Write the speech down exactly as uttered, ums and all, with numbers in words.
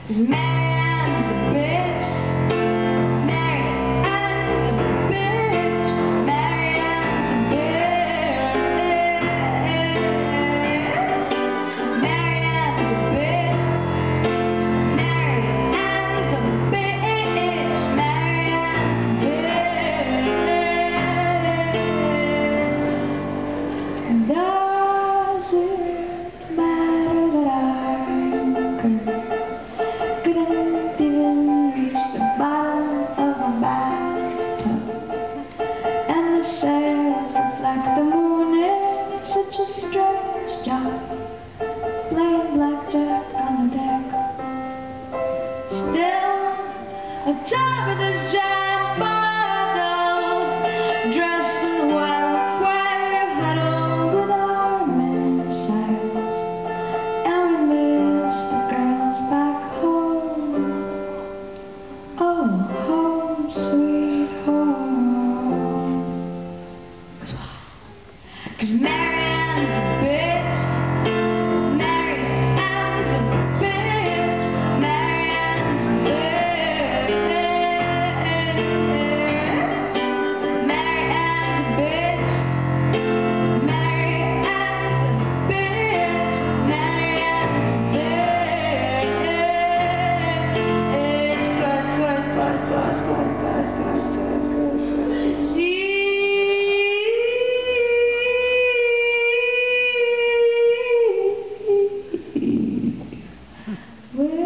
'Cause Marianne's a bitch. Marianne's a bitch. Marianne's a bitch. Marianne's a bitch. Marianne's a bitch. Marianne's a bitch. And does it matter that I couldn't Couldn't even reach the bottom of a bathtub, and the sails reflect the moon? It's such a strange job, playing blackjack on the deck. Still, on top of this giant bottle, dressed in white, we're quite huddled with our missiles, and we miss the girls back home. Oh, home, sweet home. 'Cause why? 'Cause Marianne's a bitch. Marianne's a bitch. Marianne's a bitch. Marianne's a bitch. Marianne's a bitch. Marianne's a bitch. 'Cause, 'cause, 'cause, 'cause, 'cause, 'cause, 'cause, 'cause, 'cause, she will